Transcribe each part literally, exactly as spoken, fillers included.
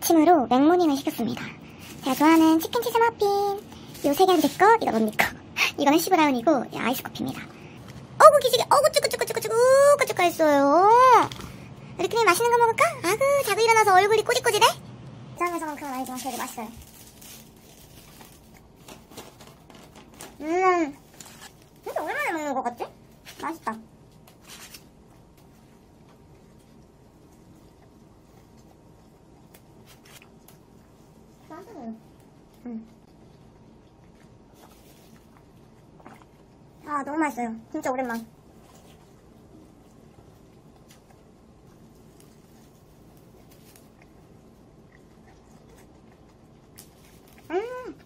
아침으로 맥모닝을 시켰습니다. 제가 좋아하는 치킨 치즈 머핀, 요 세 개는 제 거, 이건 언니 거. 이건 해시 브라운이고, 아이스 커피입니다. 어구 기지개, 어구 쭈꾸쭈꾸쭈꾸쭈꾸 꾸쭈꾸 했어요. 우리 그냥 맛있는 거 먹을까? 아그 자고 일어나서 얼굴이 꼬질꼬질해? 부산에서만큼은 아니지만 그래도 맛있어요. 음 진짜 오랜만에 먹는 것 같지? 맛있다. 음. 아 너무 맛있어요. 진짜 오랜만. 음.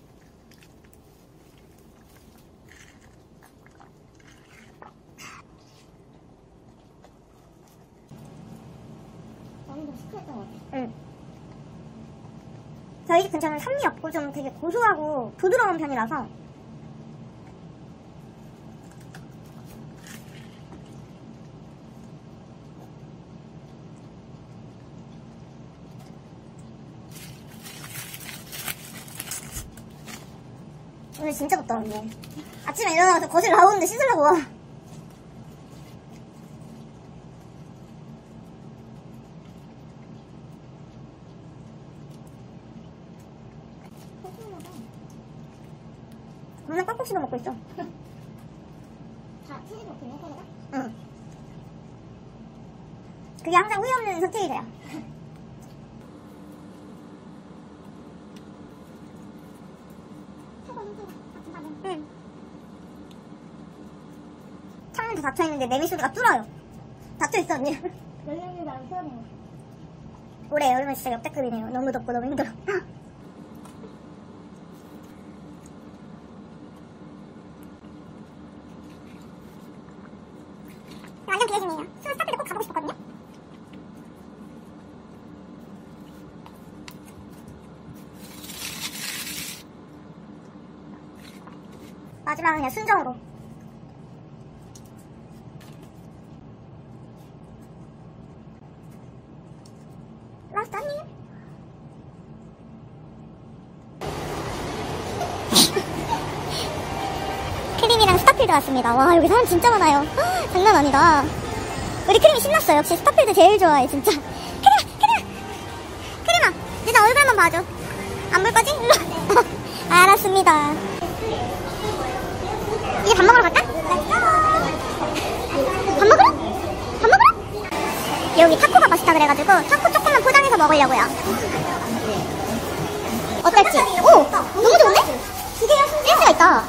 많이 좀 시크했던 것 같아. 응. 저희 집 근처는 산미 없고 좀 되게 고소하고 부드러운 편이라서 오늘 진짜 덥다 언니. 아침에 일어나서 거실 나오는데 씻으려고 와. 맨날 꽉꽉 씹어 먹고 있어. 다 치즈 먹기네 해가? 응. 그게 항상 후회 없는 선택이 돼요. 응. 창문 다 닫혀있는데 매미 소리가 뚫어요. 닫혀있어 언니. 여름이 나랑 시원해요. 올해 여름은 진짜 역대급이네요. 너무 덥고 너무 힘들어. 완전 기대 중이에요. 서울 스타필드 꼭 가보고 싶었거든요. 마지막은 그냥 순정으로. 라스트 한 입. 크림이랑 스타필드 왔습니다. 와 여기 사람 진짜 많아요. 허, 장난 아니다. 우리 크림이 신났어. 역시 스타필드 제일 좋아해 진짜. 크림아 크림아 크림아 이제 나 얼굴 한번 봐줘. 안 볼 거지? 일로. 알았습니다. 이제 밥 먹으러 갈까? 밥 먹으러? 밥 먹으러? 여기 타코가 맛있다 그래가지고 타코 조금만 포장해서 먹으려고요. 어떨지? 오! 너무 좋은데? 기대야 센스가 있다.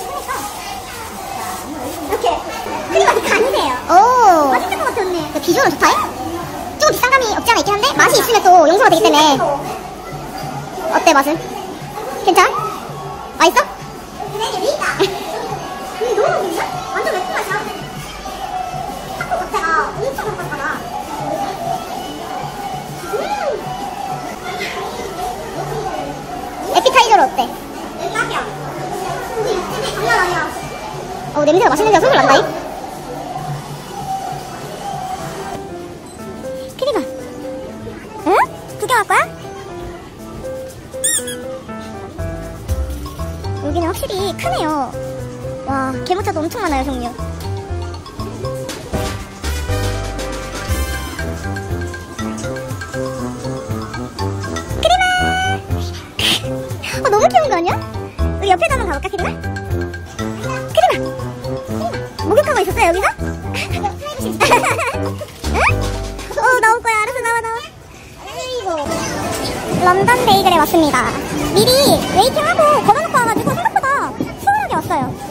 이렇게 크림한테 간이세요. 오 맛있을 것 같아 언니. 비주얼은 좋다. 좀 비싼감이 없지 않아 있긴 한데 맛이 있으면 또 용서가 되기 때문에. 어때 맛은? 괜찮아? 맛있어? 근데 너무 맛있는데? 완전 매콤 맛이야. 타코 자체가 엄청 깜깜하다. 음 에피타이저로 어때? 딱이야. 장난 아니야. 어 냄새가 맛있는데가 솔솔 난다잉? 크림아 응? 구경할 거야? 여기는 확실히 크네요. 와 개모차도 엄청 많아요 종류. 크림아 어, 너무 귀여운 거 아니야? 우리 옆에도 한번 가볼까 크림아? 크림아 크림아 목욕하고 있었어요 여기서? 응? 어 나올 거야. 알았어 나와 나와. 런던 베이글에 왔습니다. 미리 웨이팅하고 걸어놓고 와가지고 생각보다 수월하게 왔어요.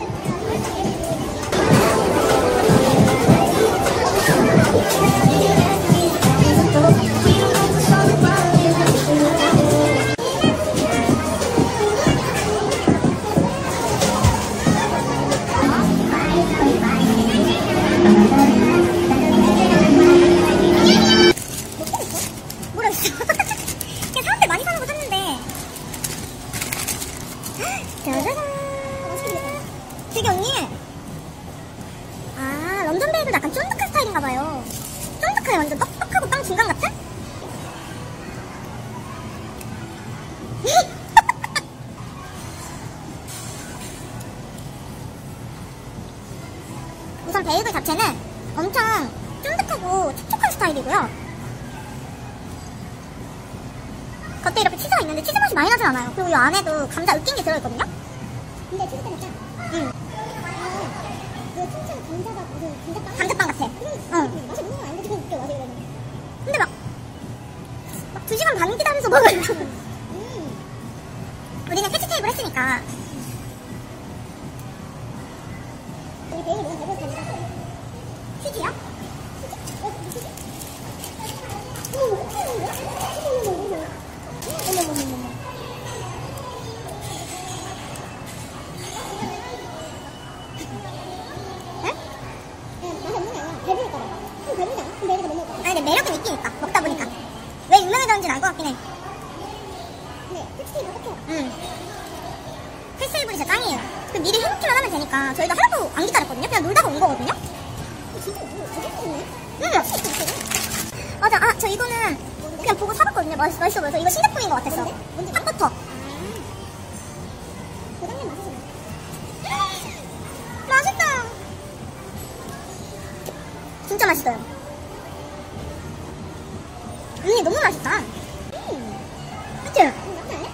모르겠어. 그냥 사람들 많이 사는 거 샀는데. 짜자잔. 되게 언니. 아 런던 베이글 약간 쫀득한 스타일인가봐요. 쫀득하게 완전 떡떡하고 빵 중간 같은? 이런 베이글 자체는 엄청 쫀득하고 촉촉한 스타일이고요. 겉에 이렇게 치즈가 있는데 치즈 맛이 많이 나진 않아요. 그리고 이 안에도 감자 으깬 게 들어있거든요. 근데 치즈 때문에 짠. 응. 이거 통째로 감자가 무슨 감자빵? 감자빵 같아. 응. 맛이 너무 안 되게 웃겨, 맛이 이러면. 근데 막, 막 두 시간 반 기다려서 먹어요. 음. 우리는 캐치 테이블 했으니까. 우리 베이글 너무 잘 보였습니다. 퀴즈요? 퀴즈? 어, 퀴즈? 어머, 어머, 어머머머머. 응? 응, 맛이 없는 게 아니라 배부를까봐. 좀 배부르지 않아? 그럼 베이글을 못 먹을까? 아니, 근데 매력은 있긴 있다. 먹다 보니까. 왜 유명해졌는지는 알 것 같긴 해. 네, 캐치테이블 같아요. 응. 캐치테이블이 진짜 짱이에요. 그 미리 해놓기만 하면 되니까 저희가 하나도 안 기다렸거든요. 그냥 놀다가 온 거거든요. 진짜 뭐 되게 좋네. 응. 맞아. 아, 저 이거는 그냥 보고 사봤거든요. 맛있, 맛있어 보여서. 이거 신제품인 것 같았어. 뭔데? 뭔데? 핫버터. 아. 고장님 맛있어. 맛있다. 진짜 맛있어요. 음, 너무 맛있다. 음. 그치? 음, 나쁘지 않네?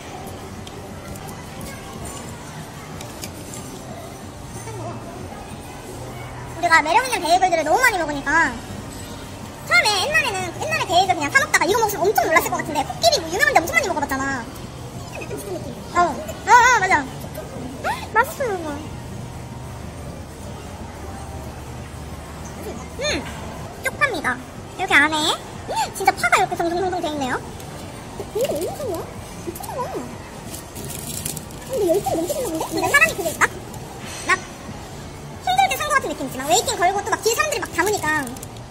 우리가 매력있는 베이글들을 너무 많이 먹으니까 처음에 옛날에는 옛날에 베이글 그냥 사 먹다가 이거 먹으면 엄청 놀랐을 것 같은데 코끼리 뭐 유명한데 엄청 많이 먹어봤잖아. 약간 비슷한 느낌. 어, 어, 어, 맞아. 맛있어요 이거. 음, 쪽파입니다. 이렇게 안에 진짜 파가 이렇게 동동동동 돼 있네요. 베이글 얼마나 좋아? 미쳤나봐. 근데 열 개가 넘게 됐나 본데? 근데 사람이 그게 막 막 힘들게 산 것 같은 느낌 있지. 막 웨이팅 걸고 또 막 뒤에 사람들이 막 담으니까.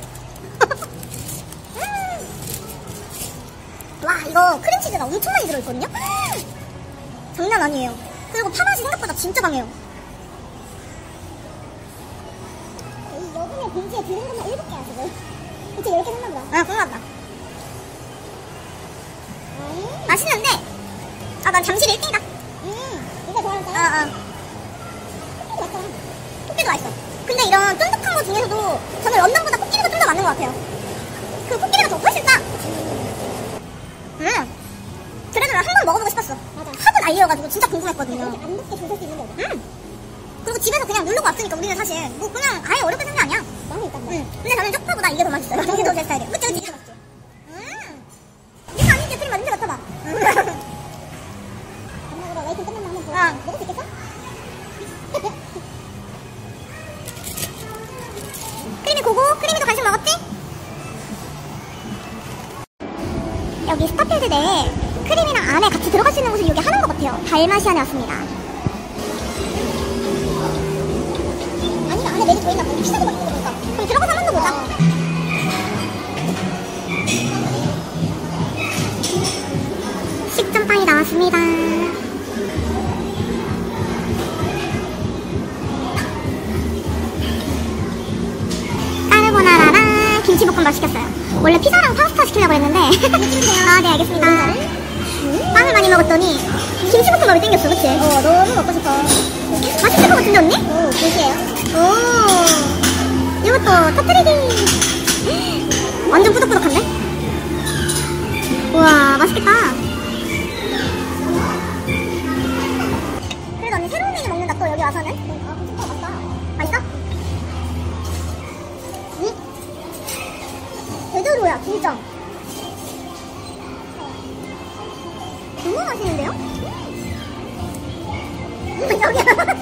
와, 이거 크림치즈가 엄청 많이 들어있거든요? 장난 아니에요. 그리고 파맛이 생각보다 진짜 강해요. 이 여분의 봉지에 들은 것만 일곱 개야 지금. 그치, 열 개 샀나보다. 아, 그런가보다. 음. 맛있는데 아, 난 잠실 일 등이다. 음, 이거 좋아하는 사람? 어, 어. 코끼리 맛있어. 코끼리도 맛있어. 근데 이런 쫀득한 거 중에서도 저는 런던보다 코끼리가 좀 더 맞는 것 같아요. 그 코끼리가 더 훨씬 싸. 음. 그래도 난 한 번 먹어보고 싶었어. 맞아. 하도 난리여가지고 진짜 궁금했거든요. 안 먹게 조절 수 있는 거고. 음. 그리고 집에서 그냥 누르고 왔으니까 우리는 사실 뭐 그냥 아예 어렵게 생각 아니야. 많이 있단 말이야. 응. 근데 저는 쪽파보다 이게 더 맛있어요. 이게 더 제 스타일이에요. 그치, 그치? 이게 맛있죠. 음. 이거 아닌데 크림 맞는데 맡아봐. 음. 밥 먹으러 웨이팅 끝났나 한번 보여. 어. 먹을 수 있겠어? 크림이 고고? 크림이도 간식 먹었지? 여기 스타필드 내에 크림이랑 안에 같이 들어갈 수 있는 곳을 여기 하는 것 같아요. 달마시안에 왔습니다. 아니다, 안에 메뉴 더 있나 보네. 피자도 맛있는 거 보니까. 그럼 들어가서 한번 더 보자. 식전빵이 나왔습니다. 까르보나라랑 김치볶음밥 시켰어요. 원래 피자랑 파스타 시키려고 했는데 아, 네, 알겠습니다. 빵을 많이 먹었더니 김치볶음밥이 땡겼어, 그치? 어, 너무 먹고 싶어. 맛있을 것 같은데, 언니? 오, 김치예요. 오, 이것도 터뜨리기. 완전 뿌덕뿌덕한데? 우와, 맛있겠다. 그래도 언니 새로운 메뉴 먹는다, 또 여기 와서는? 아, 진짜 맛있다. 맛있어? 응? 제대로야, 진짜. 너무 맛있는데요? 음, 여기야.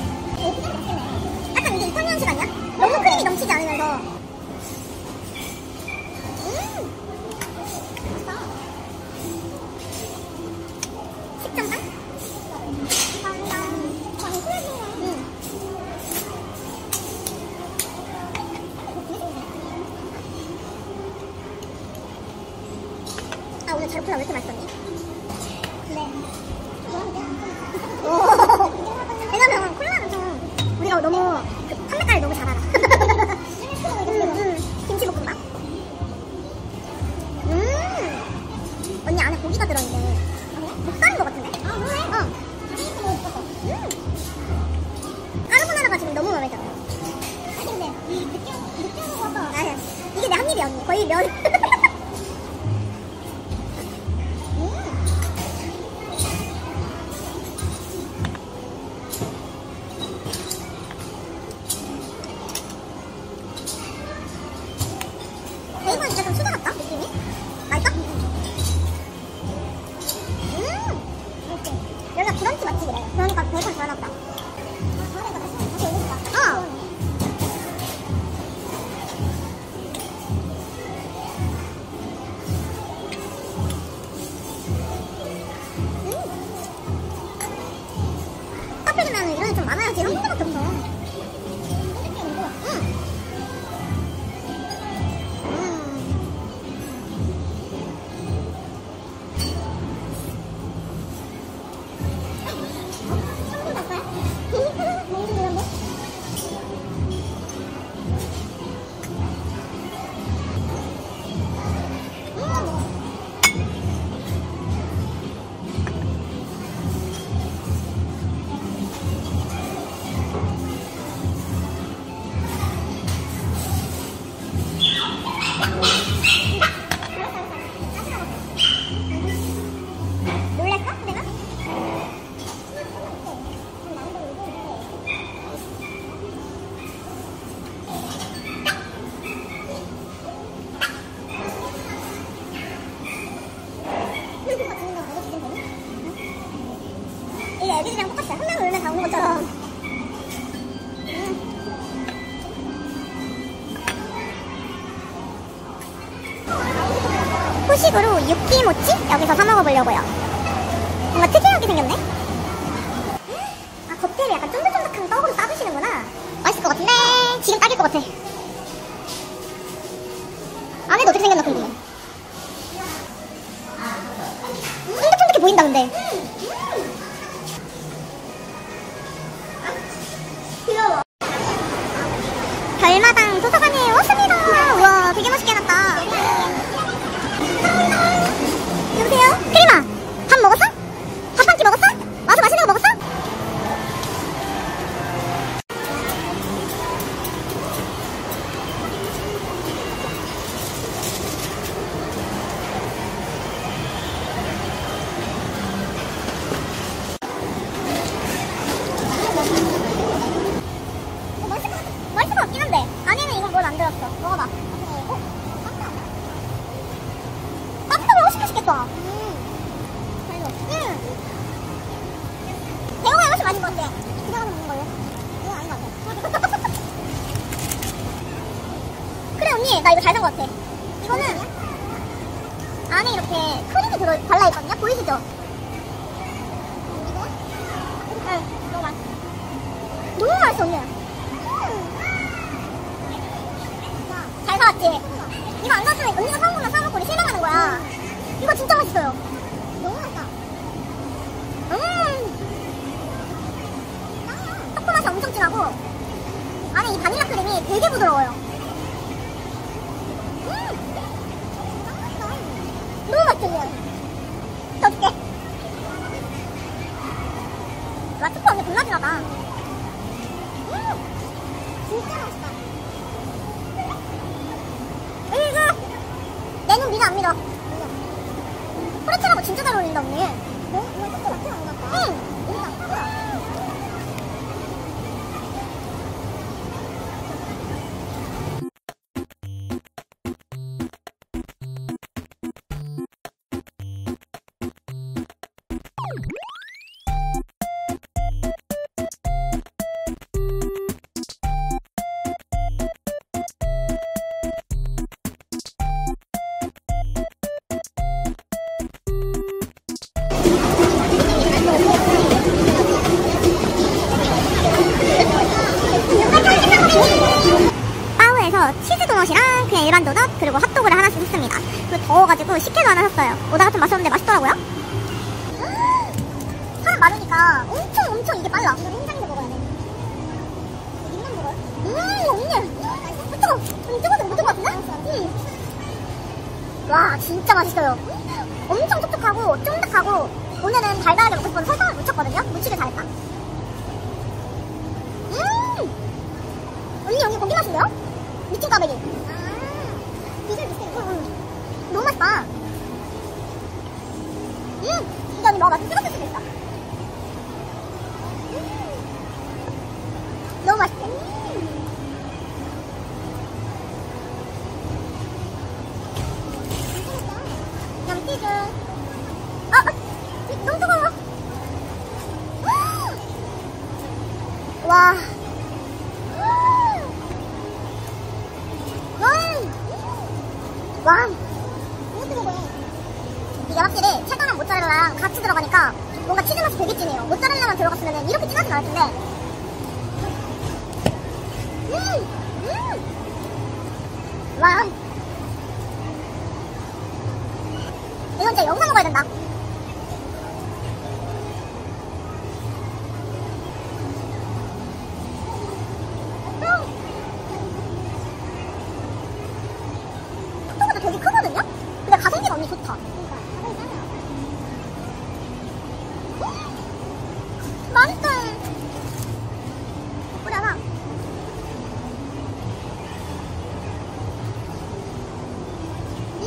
약간 이게 이탈리안 식 아니야? 너무 크림이 넘치지 않으면서. 음, 맛있다. 식전빵? 감사합니다. 많이 후회되네요. 응. 아, 오늘 자르프라 왜 이렇게 맛있었니? 네. 왜냐면 콜라는 좀 우리가 너무 그 판매가를 너무 잘 알아. 음, 음. 김치볶음밥. 음. 언니 안에 고기가 들어있네. 목살인 것 같은데? 아, 그래? 어. 음. 까르보나라가 지금 너무 마음에 들어요. 아니 근데 면, 거의 면. 베이컨 진짜 좀 수다 같다, 느낌이? 맛있다? 음! 이렇게. 여기가 브런치 맛집이래. 그러니까 베이컨 잘 나왔다. 아, 저래가 다시, 다시 올려줄까? 어! 음! 카페르면은 이런 애 좀 많아야지. 한 군데밖에 없어. 놀랄까? 내가? 이게 애들이랑 똑같아. 한 명을 울면 다 오는 것처럼. 후식으로 육기모찌 여기서 사 먹어보려고요. 뭔가 특이하게 생겼네. 아, 겉에를 약간 쫀득쫀득한 떡으로 싸주시는구나. 맛있을 것 같은데 지금 딱일 것 같아. 안에도 어떻게 생겼나 궁금해. 쫀득쫀득해 보인다 근데. 귀여워. 별마당 도서관에 왔습니다. 우와, 되게 맛있게 해놨다. 여보세요? 크리마, 밥 먹었어? 밥 한 끼 먹었어? 와서 맛있는 거 먹었어? 어, 맛있을 것 같, 맛있을 것 같긴 한데 안에는 이건 뭘 안 들었어. 먹어봐. 어? 따뜻하면 훨씬 맛있겠다. 음. 응. 대용이 훨씬 맛있을 것 같아. 기다가 먹는 걸로. 이거 아닌 것 같아. 그래 언니, 나 이거 잘 산 것 같아. 이거는 안에 이렇게 크림이 들어 발라있거든요. 보이시죠? 이거? 응, 너무 맛있어. 너무 맛있어 언니. 음. 잘 사왔지? 이거 안 사왔으면 언니가 사온 것만 사놓고 우리 실망하는 거야. 이거 진짜 맛있어요. 너무 맛있다. 음. 초코 맛이 엄청 진하고 안에 이 바닐라 크림이 되게 부드러워요. 음. 너무 맛있죠? 더 줄게. 와, 초코 완전 겁나 진하다. 음. 진짜 맛있다. 이거 내 눈 믿어 안 믿어? 프레첼하고 진짜 잘 어울린다 언니. 어? 이거 진짜 맛있지 않았다. 응. 이거 사과. 바우에서 치즈 도넛이랑 그냥 일반 도넛 그리고 핫도그를 하나씩 샀습니다. 그리고 더워가지고 식혜도 하나 샀어요. 오다가 좀 맛있었는데 맛있더라고요. 사람 많으니까 엄청 엄청 이게 빨라. 이거 흰장도 먹어야 돼. 입만 먹어요? 음, 언니. 뜨거워. 음, 뜨거워도 못 뜨거 같은데? 음. 와, 진짜 맛있어요. 엄청 촉촉하고 쫀득하고 오늘은 달달하게 먹고 싶어서 설탕을 묻혔거든요. 묻히길 잘했다. 음! 언니 여기 고기 맛인데요? 미친 까베기. 아, 음, 너무 맛있다. 음, 이거 언니 먹어봐. 좀 찍었을 수도 있어. 음, 너무 맛있대. 음. 양치즈. 아, 아, 너무 뜨거워. 와. 와. 너무 뜨거워. 이게 확실히 채가랑 모짜렐라랑 같이 들어가니까 뭔가 치즈 맛이 되게 진해요. 모짜렐라만 들어갔으면 이렇게 진하진 않을 텐데. 음! 음! 와. 이건 진짜 여기서 먹어야 된다. 톡톡보다 되게 크거든요? 근데 가성비가 언니 좋다. 음, 맛있어. 뿌려봐. 음.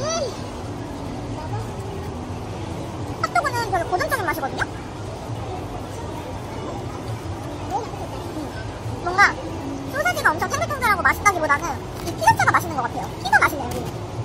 핫도그는 별로 고전적인 맛이거든요? 뭔가 소세지가 엄청 탱글탱글하고 맛있다기보다는 이 피자체가 맛있는 것 같아요. 피가 맛있네요, 여기.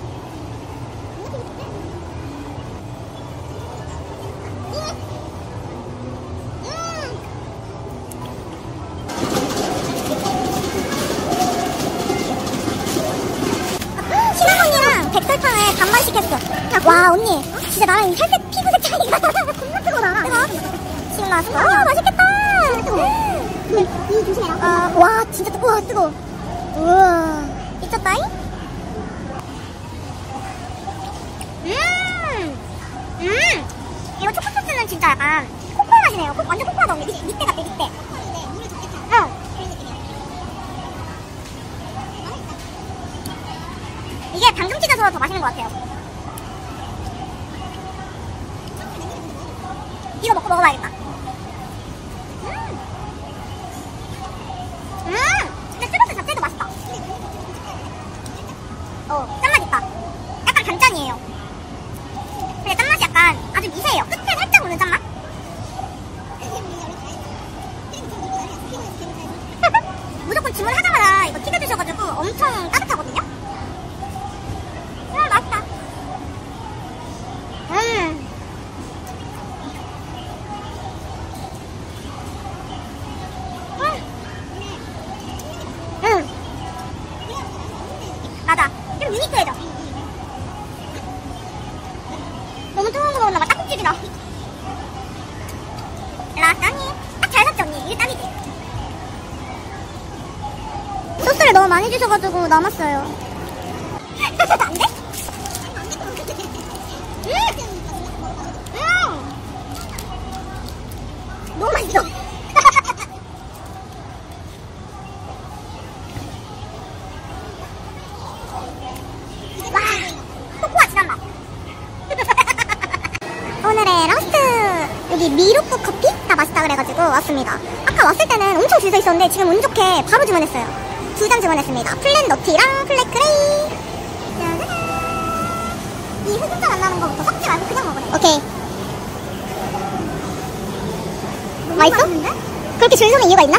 시나몬이랑 백설탕을 반반 시켰어. 와, 언니, 진짜 나랑 혈색 피부색 차이가 겁나 뜨거워. 뜨거워? 지금 나왔어. 와, 맛있겠다. 이, 이 조심해라. 아, 와, 진짜 뜨거워, 뜨거워. 우와, 미쳤다잉? 음, 음, 이거 초코소스는 진짜 약간 코코아 맛이네요. 코, 완전 코코아다, 언니. 밑, 밑에 같아, 밑에. 물을 적겠다. 응. 그런 느낌이야. 이게 방금 찢어서 더 맛있는 것 같아요. 이거 먹고 먹어봐야겠다. 음, 음, 근데 스러스 자체도 맛있다. 어, 짠맛 있다. 약간 단짠이에요. 근데 짠맛이 약간 아주 미세해요. 끝에 살짝 오는 짠맛? 무조건 주문하자마자 이거 튀겨주셔가지고 엄청 따뜻하거든요? 음, 맛있다. 음. 응. 응. 맞아. 좀 유니크해져. 너무 뜨거운 거 먹었나봐. 딱국집이다. 라사니. 딱 잘 샀지, 언니. 이게 딱이지. 소스를 너무 많이 주셔가지고 남았어요. 안 돼? 음! 음! 너무 맛있어. 와, 코코아 진한 맛. 오늘의 러스트. 여기 미루크 커피? 다 맛있다 그래가지고 왔습니다. 아까 왔을 때는 엄청 줄 서 있었는데 지금 운 좋게 바로 주문했어요. 두 잔 주문했습니다. 플랫 너티랑 플랫 그레이. 짜자잔. 이 흑임자 안 나는 거부터 섞지 말고 그냥 먹으래. 오케이. 맛있어? 맛있는데? 그렇게 줄 서는 이유가 있나?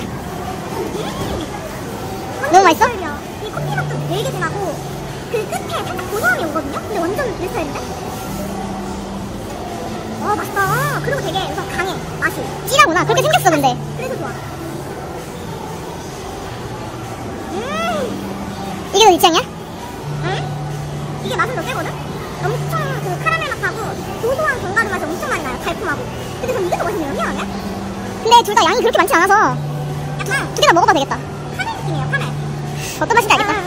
음 너무 맛있어? 이 커피 맛도 되게 진하고 그 끝에 살짝 고소함이 오거든요? 근데 완전 내 스타일인데? 와, 맛있다. 그리고 되게 우선 강해, 맛이. 찌라구나. 그렇게 생겼어, 근데. 그래서 좋아. 음. 이게 너 입장이야? 응? 이게 맛은 더 세거든? 엄청 그 카라멜 맛하고 고소한 견과류 맛이 엄청 많이 나요. 달콤하고. 근데 전 이게 더 맛있네요. 희한하네? 근데 둘 다 양이 그렇게 많지 않아서 약간 두 개 다 먹어봐도 되겠다. 카멜 느낌이에요, 카멜. 어떤 맛인지 알겠다.